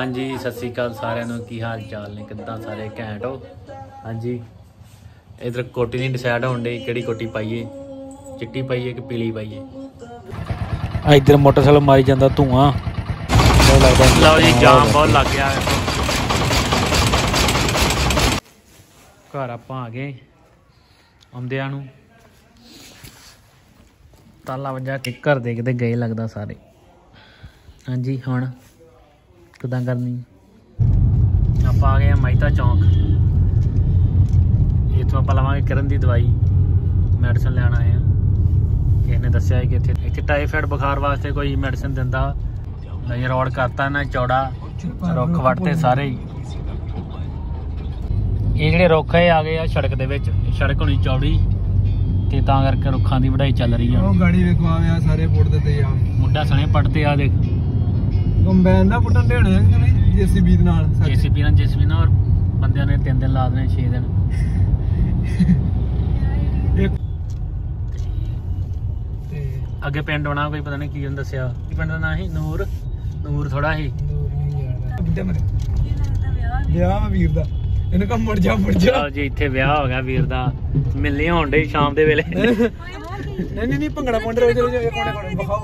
हाँ जी सत श्री अकाल सारिਆਂ ਨੂੰ की हाल चाल ने किद्दां सारे घैंट हो। हाँ जी इधर कोटी नहीं डिसाइड होने डी किहड़ी कोटी पाइए चिट्टी पाइए कि पीली पाइए। इधर मोटरसाइकिल मारी जाता धुआं लो जी जाम बहुत लग गया। घर आपां आ गए आउंदियां नूं ताला वजा के घर देखते गए लगता सारे। हाँ जी हुण किदां करनी आप आ गए महिता चौंक इतों आप लवांगे किरण की दवाई मैडिसन लैन आए हैं। किसी ने दसिया कि इत्थे टाइफाइड बुखार वास्ते कोई मैडिसन दिंदा ये रोड करता ना चौड़ा रुख वटते सारे ही ये जिहड़े रुख है आ गए सड़क दे विच सड़क होनी चौड़ी ते तां करके रुखां दी वढाई चल रही है। ओ गाड़ी वेखो आवे सारे पुट दे यार मुंडा सने पड़ते आ देख कंबाइन ना पुटन देने हैं कि नहीं जेसीबी नाल जेसीबी ना और बंदियां ने 3 दिन ला देने 6 दिन अगे पिंड होना कोई पता नहीं की दसिया पिंड का नाम ही नूर थोड़ा ही विआह वीर दा इन्हें कम मुड़ जा जी इत्थे विआह हो गया वीर दा मिलनी होण डई शाम दे वेले नहीं भंगड़ा पाउंदे रोज रोज कोने बखाओ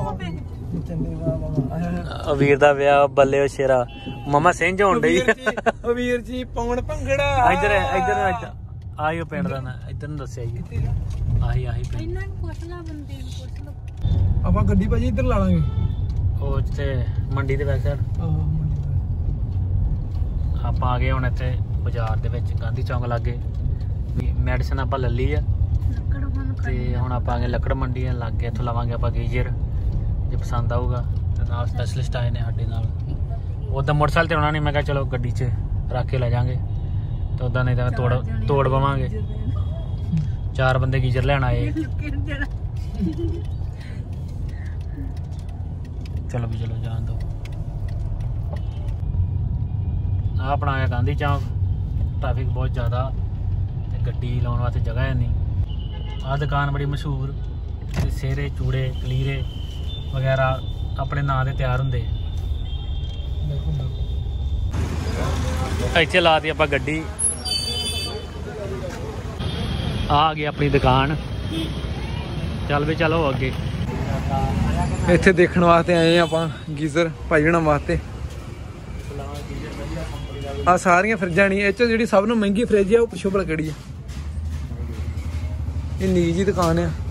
वीर दा विआह बल्ले शेरा ममा सिंह होण डई वीर जी पाउण भंगड़ा इधर आयो पिंड दा ना इधर नु दस्सिया जी आही पिंड इन्हां नु पुछ ला बंदे नु पुछ लो ਆਪਾਂ ਗੱਡੀ ਭਾਜੀ ਇੱਧਰ ਲਾ ਲਾਂਗੇ ਉਹ ਤੇ ਮੰਡੀ ਦੇ ਵੈਸੇ ਆਪਾਂ ਆ ਗਏ ਹੁਣ ਇੱਥੇ ਬਾਜ਼ਾਰ ਦੇ ਵਿੱਚ ਗਾਂਧੀ ਚੌਂਕ ਲਾਗੇ ਮੈਡੀਸਨ ਆਪਾਂ ਲੈ ਲਈ ਆ ਤੇ ਹੁਣ ਆਪਾਂ ਆ ਗਏ ਲੱਕੜ ਮੰਡੀ ਲਾਗੇ ਇੱਥੋਂ ਲਵਾਂਗੇ ਆਪਾਂ ਗੀਜ਼ਰ ਜੇ ਪਸੰਦ ਆਊਗਾ ਤੇ ਨਾਲ ਸਪੈਸ਼ਲਿਸਟ ਆਏ ਨੇ ਸਾਡੇ ਨਾਲ ਉਦਾਂ ਮੋਟਰਸਾਈਕਲ ਤੇ ਆਉਣਾ ਨਹੀਂ ਮੈਂ ਕਿਹਾ ਚਲੋ ਗੱਡੀ 'ਚ ਰੱਖ ਕੇ ਲੈ ਜਾਾਂਗੇ ਤੇ ਉਦਾਂ ਨਹੀਂ ਤਾਂ ਤੋੜ ਪਵਾਂਗੇ 4 ਬੰਦੇ ਗੀਜ਼ਰ ਲੈਣ ਆਏ। चलो भी चलो जान दो अपना आया गांधी चौक ट्रैफिक बहुत ज़्यादा गड्डी लाने वास्ते जगह है नहीं। आ दुकान बड़ी मशहूर सेहरे चूड़े कलीरे वगैरह अपने नाँ से तैयार होंगे। इत्थे ला दी आपां गड्डी आ गई अपनी दुकान चल भी चलो अगे ਇੱਥੇ ਦੇਖਣ ਵਾਸਤੇ ਆਏ ਆਪਾਂ ਗੀਜ਼ਰ ਭਾਈ ਹੋਣਾ ਵਾਸਤੇ। ਆ ਸਾਰੀਆਂ ਫਰਿੱਜਾਂ ਨਹੀਂ ਇਹ ਚ ਜਿਹੜੀ ਸਭ ਤੋਂ ਮਹਿੰਗੀ ਫਰਿੱਜ ਆ ਉਹ ਪਿੱਛੋਂ ਭਲਾ ਕਿਹੜੀ ਆ ਇਹ ਨੀਜ ਦੀ ਦੁਕਾਨ ਆ।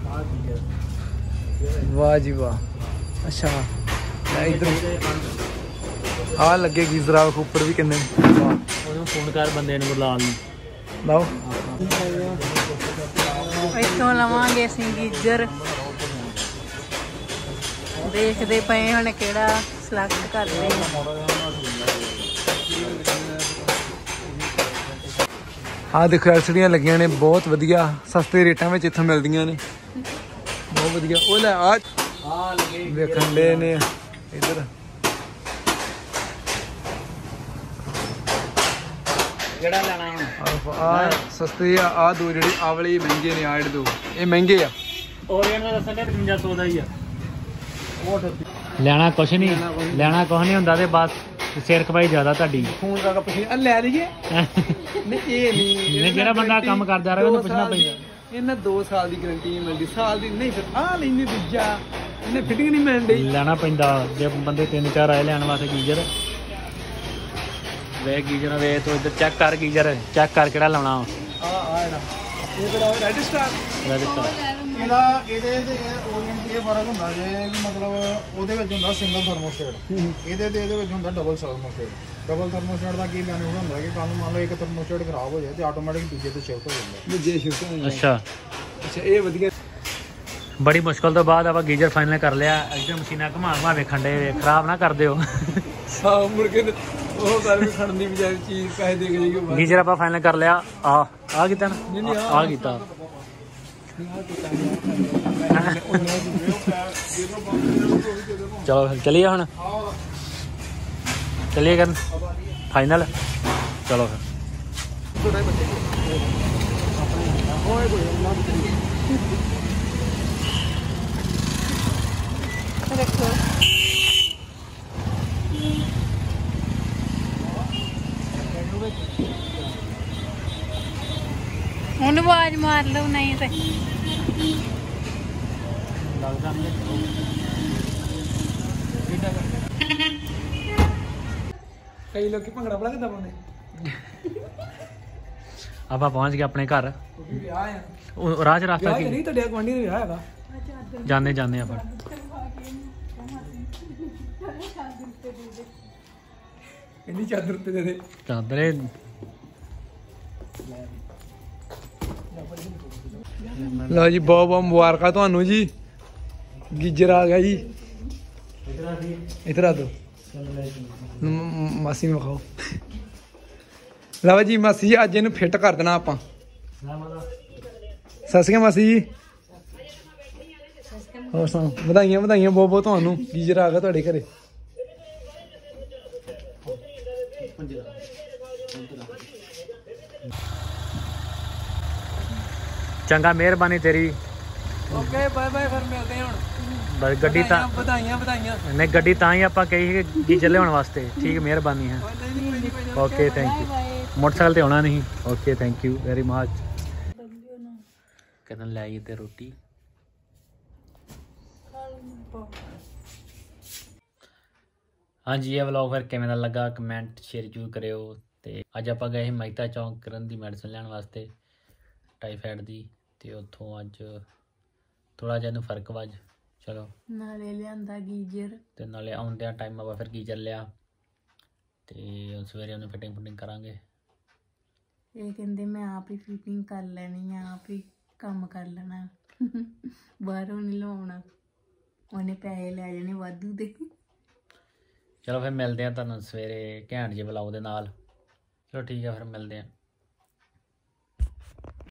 ਵਾਹ ਜੀ ਵਾਹ ਅੱਛਾ ਇਧਰ ਆ ਲੱਗੇ ਗੀਜ਼ਰ ਆ ਉੱਪਰ ਵੀ ਕਿੰਨੇ ਉਹਨੂੰ ਫੋਨ ਕਰ ਬੰਦੇ ਨੂੰ ਲਾਲ ਨੂੰ ਲਾਓ ਇੱਥੋਂ ਲਵਾਂਗੇ ਅਸੀਂ ਗੀਜ਼ਰ देखते पे हम केड़ा सिलेक्ट करते हैं। आ देखो एलसीडियां लगियां ने बहुत वधिया सस्ते रेटां विच इत्थों मिलदियां ने बहुत वधिया। ओ ले आ वेखण दे ने इधर केड़ा लेना है आ सस्ते आ दो जेहड़े आ वाले महंगे ने आ जेहड़े दो ये महंगे आ ओरियन दा दसण 5500 दा ही आ ਲੈਣਾ ਕੁਛ ਨਹੀਂ ਹੁੰਦਾ ਤੇ ਬਸ ਸਿਰ ਖਪਾਈ ਜ਼ਿਆਦਾ ਤੁਹਾਡੀ ਫੋਨ ਕਰਕੇ ਪੁੱਛੀ ਲੈ ਲਈਏ ਨਹੀਂ ਇਹ ਨਹੀਂ ਜਿਹੜਾ ਬੰਦਾ ਕੰਮ ਕਰਦਾ ਰਹੇ ਉਹਨੂੰ ਪੁੱਛਣਾ ਪੈਂਦਾ। ਇਹਨਾਂ 2 ਸਾਲ ਦੀ ਗਾਰੰਟੀ ਮਿਲਦੀ ਸਾਲ ਦੀ ਨਹੀਂ ਫਿਰ ਆ ਲੈਣੀ ਦੂਜਾ ਇਹਨੇ ਫਿਟਿੰਗ ਨਹੀਂ ਮਿਲਦੀ ਲੈਣਾ ਪੈਂਦਾ ਜੇ ਬੰਦੇ 3-4 ਆਏ ਲੈਣ ਵਾਸਤੇ ਗੀਜ਼ਰ ਵੇ ਗੀਜ਼ਰ ਵੇ ਤੂੰ ਇੱਧਰ ਚੈੱਕ ਕਰ ਗੀਜ਼ਰ ਚੈੱਕ ਕਰ ਕਿਹੜਾ ਲਾਉਣਾ ਆ ਜਿਹੜਾ ਇਹ ਕਿਹੜਾ ਰੈਡ ਸਟਾਰ ਇਹਦਾ ਇਹਦੇ ਤੇ ਓਰੀਐਂਟ ਇਹ ਫਰਕ ਹੁੰਦਾ ਜੇ ਮਤਲਬ ਉਹਦੇ ਵਿੱਚ ਹੁੰਦਾ ਸਿੰਗਲ ਥਰਮੋਸਟੇਟ ਇਹਦੇ ਵਿੱਚ ਹੁੰਦਾ ਡਬਲ ਥਰਮੋਸਟੇਟ ਦਾ ਕੀ ਬੈਨੀਫਿਟ ਹੁੰਦਾ ਕਿ ਕੱਲ ਮੰਨ ਲਓ ਇੱਕ ਥਰਮੋਸਟੇਟ ਖਰਾਬ ਹੋ ਜਾਏ ਤੇ ਆਟੋਮੈਟਿਕ ਦੂਜੇ ਤੇ ਸ਼ਿਫਟ ਹੋ ਜਾਂਦਾ ਅੱਛਾ ਇਹ ਵਧੀਆ। ਬੜੀ ਮੁਸ਼ਕਲ ਤੋਂ ਬਾਅਦ ਆਪਾਂ ਗੀਜ਼ਰ ਫਾਈਨਲ ਕਰ ਲਿਆ। ਇੱਧਰ ਮਸ਼ੀਨਾਂ ਘੁਮਾ ਵੇਖਣ ਦੇ ਖਰਾਬ ਨਾ ਕਰ ਦਿਓ ਸਾਹ ਮੁੜ ਕੇ ਉਹ ਕਰ ਵੀ ਖੜਨ ਦੀ ਬਜਾਏ ਚੀਜ਼ ਪੈਸੇ ਦੇ ਕੇ ਜਾਈਏ। ਗੀਜ਼ਰ ਆਪਾਂ ਫਾਈਨਲ ਕਰ ਲਿਆ ਆ ਕੀਤਾ ਨਾ ਆ ਕੀਤਾ चलो चलिए हम चलिए कर फाइनल चलो ਆਵਾਜ਼ ਮਾਰ ਲਓ ਨਹੀਂ ਤੇ ਲੱਗਦਾ ਨਹੀਂ ਕਈ ਲੋਕੀ ਭੰਗੜਾ ਬੜਾ ਕਿੱਦਾਂ ਪਾਉਂਦੇ ਆਪਾਂ ਪਹੁੰਚ ਗਏ ਆਪਣੇ ਘਰ ਕਿਉਂਕਿ ਵਿਆਹ ਆ ਉਹ ਰਾਹ 'ਚ ਰਸਤਾ ਵਿਆਹ ਕੀ ਨਹੀਂ ਤੁਹਾਡੇ ਗੁਆਂਢੀ ਦਾ ਵਿਆਹ ਹੈਗਾ ਜਾਂਦੇ ਆਪਾਂ ਇੰਨੀ ਚਾਦਰ ਉੱਤੇ ਦੇ ਦੇ ਚਾਦਰੇ ਲਓ ਜੀ ਬਹੁਤ ਬਹੁਤ ਮੁਬਾਰਕਾਂ ਤੁਹਾਨੂੰ ਜੀ ਗੀਜਰ ਆ ਗਿਆ ਜੀ ਇਧਰ ਆ ਦੋ ਮਾਸੀ ਨੂੰ ਵਿਖਾਓ ਲਓ ਜੀ ਮਾਸੀ ਜੀ ਅੱਜ ਇਹਨੂੰ ਫਿੱਟ ਕਰ ਦੇਣਾ ਆਪਾਂ ਸਤਿ ਸ਼੍ਰੀ ਅਕਾਲ ਮਾਸੀ ਜੀ ਹੋਰ ਸੁਣਾਓ ਵਧਾਈਆਂ ਵਧਾਈਆਂ ਬਹੁਤ ਬਹੁਤ ਤੁਹਾਨੂੰ ਗੀਜਰ ਆ ਗਿਆ ਤੁਹਾਡੇ ਘਰੇ ਚੰਗਾ ਮਿਹਰਬਾਨੀ ਤੇਰੀ ਓਕੇ ਬਾਏ ਬਾਏ ਫਿਰ ਮਿਲਦੇ ਹਾਂ ਹੁਣ ਬਸ ਗੱਡੀ ਤਾਂ ਵਧਾਈਆਂ ਨਹੀਂ ਗੱਡੀ ਤਾਂ ਹੀ ਆਪਾਂ ਕਹੀ ਕਿ ਗੀਜਰ ਲਿਆਉਣ ਵਾਸਤੇ ਠੀਕ ਮਿਹਰਬਾਨੀ ਹੈ ਓਕੇ ਥੈਂਕ ਯੂ ਮੋਟਰਸਾਈਕਲ ਤੇ ਆਉਣਾ ਨਹੀਂ okay thank you very much ਕਹਿੰਦਾ ਲੈ ਆਈ ਤੇ ਰੋਟੀ ਹਾਂਜੀ ਇਹ ਵਲੌਗ ਫਿਰ ਕਿਵੇਂ ਦਾ ਲੱਗਾ ਕਮੈਂਟ ਸ਼ੇਅਰ ਜ਼ਰੂਰ ਕਰਿਓ ਤੇ ਅੱਜ ਆਪਾਂ ਗਏ ਸੀ ਮਹਿਤਾ ਚੌਂਕ ਕਰਨ ਦੀ ਮੈਡੀਸਨ ਲੈਣ ਵਾਸਤੇ ਟਾਈਫਾਇਡ ਦੀ ਤੇ ਉੱਥੋਂ ਅੱਜ ਥੋੜਾ ਜਿਹਾ ਨੂੰ ਫਰਕ ਵੱਜ ਚਲੋ ਨਾਲੇ ਲਿਆਂਦਾ ਗੀਜਰ ਤੇ ਨਾਲੇ ਆਉਂਦਿਆਂ ਟਾਈਮ ਆਪਾਂ ਫਿਰ ਗੀਜਰ ਲਿਆ ਤੇ ਸਵੇਰੇ ਉਹਨੂੰ ਫਿਟਿੰਗ ਕਰਾਂਗੇ ਇਹ ਕਹਿੰਦੇ ਮੈਂ ਆਪ ਹੀ ਫਿਟਿੰਗ ਕਰ ਲੈਣੀ ਆ ਆਪ ਹੀ ਕੰਮ ਕਰ ਲੈਣਾ ਬਾਹਰੋਂ ਨਹੀਂ ਲਵਾਉਣਾ ਉਹਨੇ ਪੈਸੇ ਲੈ ਜਾਣੇ ਵਾਧੂ ਦੇ ਚਲੋ ਫਿਰ ਮਿਲਦੇ ਆ ਤੁਹਾਨੂੰ ਸਵੇਰੇ ਘੈਂਟ ਜਿਹੇ ਵਲੌਗ ਦੇ ਨਾਲ ਚਲੋ ਠੀਕ ਆ ਫਿਰ ਮਿਲਦੇ ਆ